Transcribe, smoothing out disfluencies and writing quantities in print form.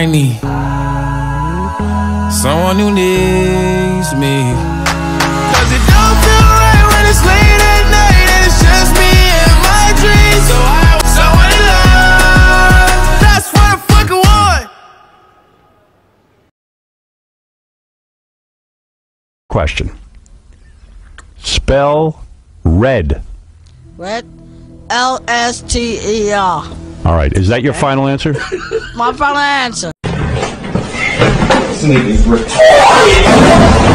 me, someone who needs me. Cause it don't feel right when it's late at night and it's just me and my dreams. So I want someone to love, that's what I fucking want. Question. Spell red. Red, L-S-T-E-R. All right. Is that your final answer? My final answer. This nigga's retarded.